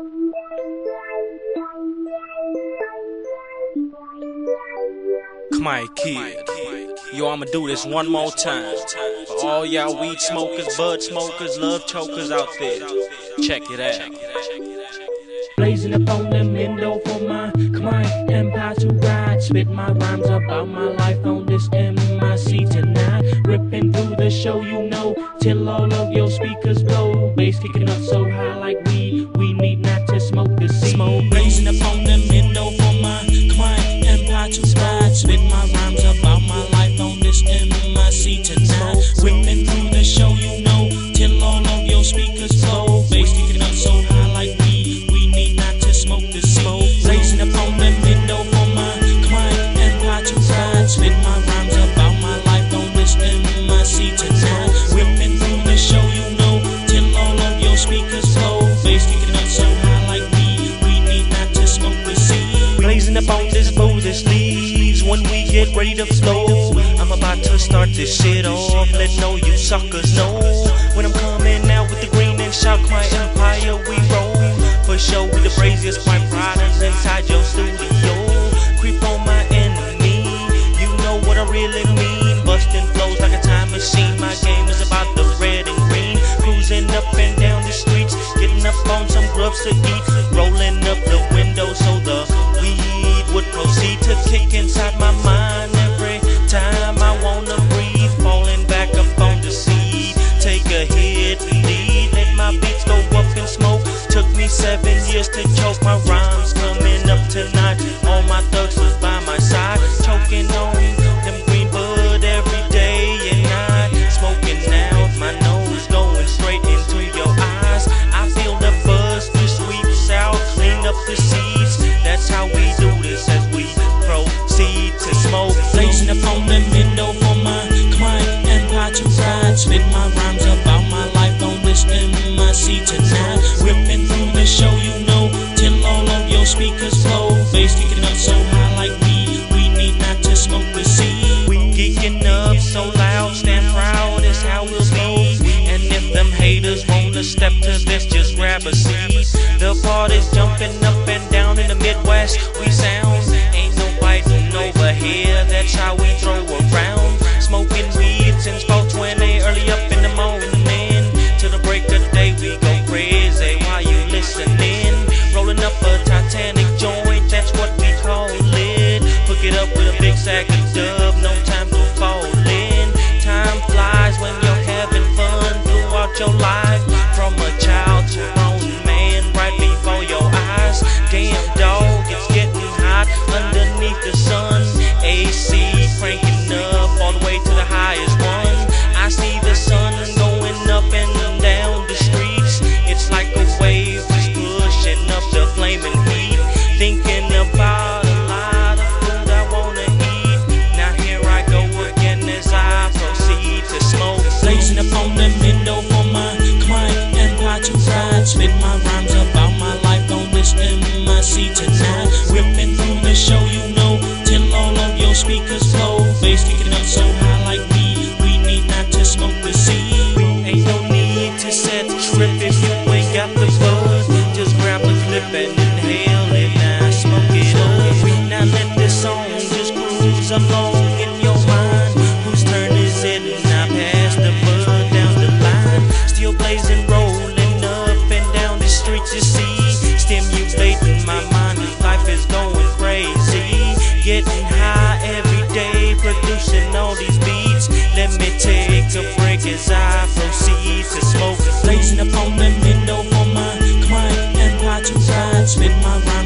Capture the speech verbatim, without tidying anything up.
Come on, kid. Yo, I'ma do this one more time. For all y'all weed smokers, bud smokers, love chokers out there, check it out. Blazing up on them window for my client empire to ride. Spit my rhymes about my life on this M I C tonight. Ripping through the show, you know, till all of your speakers blow. Bass kicking up so high like weed, we need not to smoke the seed. Smoke blazing up on them window for my client empire to ride. Spit my rhymes about my life on this M I C tonight. Ripping through the show, you know, till all of your speakers blow. Bass kicking up so high like weed, we need not to smoke the seed. Blazing up on them window for my client empire to ride. Spit my rhymes about my life on this M I C tonight. Ripping through the show, you know, till all of your speakers blow. Bass kicking up so high like weed, we need not to smoke the seed. Blazing up on this bow, this leaves when we get ready to flow. I'm about to start this shit off, let know you suckers know when I'm coming out with the green and shout my empire we roll. For sure we the braziest white riders inside your studio. Creep on my enemy, you know what I really mean. Busting flows like a time machine, my game is about the red and green. Cruising up and down the streets, getting up on some grubs to eat. Rolling up the window so the weed would proceed to kick inside my mind every time I wanna breathe. Falling back up on the seat, take a hit and lead. Let my beats go up in smoke. Took me seven years to choke. My rhymes coming up tonight. All my thugs was by my side, choking on them green bud every day and night. Smoking out my nose, going straight into your eyes. I feel the buzz, the sweeps out, clean up the seeds. That's how we do this as we proceed to smoke. Blazing up on the window for my client empire to ride. Spit my rhymes about my life on this M I C tonight. Ripping through the show, you know, till all of your speakers blow. Bass kicking up so high like weed, we need not to smoke the seed. We geeking up so loud, stand proud is how we'll be. And if them haters wanna step to this, just grab a seat. The party's jumping up and down in the Midwest. We sound, ain't no biting over here. That's how we throw around. Smoking weed since four twenty, early up in the morning. Till the break of day, we go crazy while you listening. Rolling up a Titanic joint, that's what we call it. Hook it up with a big sack of dub, no time for falling. Time flies when you're having fun throughout your life. From a child to a grown man, right before your eyes. Damn dog, it's getting hot underneath the sun. A C cranking up all the way to the highest one. I see the sun going up and down the streets. It's like a wave just pushing up the flaming heat. Thinking about a lot of food I wanna eat. Now here I go again as I proceed to smoke. Blazing up on the window for my client empire to ride. Spit my rhymes about my life on this M I C tonight. Ripping through the show, you know, till all of your speakers blow. Bass kicking up so high like weed, we need not to smoke the seed. Ain't no need to set the trip if you ain't got the buzz. Just grab a clip and inhale it, now smoke it up. Now let this song just cruise along in your mind. Whose turn is it? Now pass the bud down the line. Still blazing, rolling up and down the streets, you see. Stimulating my mind as life is going crazy. Getting high every day, producing all these beats. Let me take a break as I proceed to smoke. Blazing up on the window for my client empire to ride. Spit my rhymes